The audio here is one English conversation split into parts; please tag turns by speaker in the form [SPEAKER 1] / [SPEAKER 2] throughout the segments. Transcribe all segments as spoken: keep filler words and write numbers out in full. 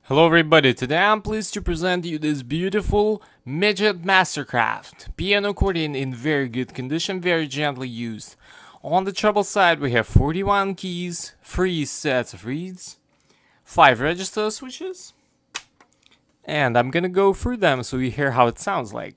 [SPEAKER 1] Hello everybody, today I'm pleased to present you this beautiful Midget Mastercraft piano accordion in very good condition, very gently used. On the treble side we have forty-one keys, three sets of reeds, five register switches, and I'm gonna go through them so you hear how it sounds like.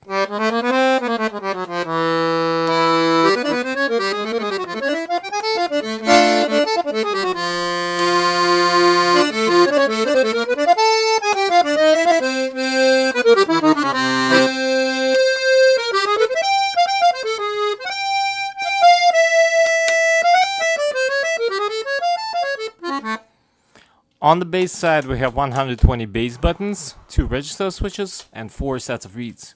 [SPEAKER 1] On the bass side we have one hundred twenty bass buttons, two register switches, and four sets of reeds.